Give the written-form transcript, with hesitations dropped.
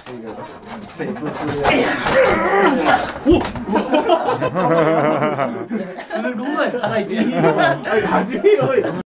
すごい。 始めようよ。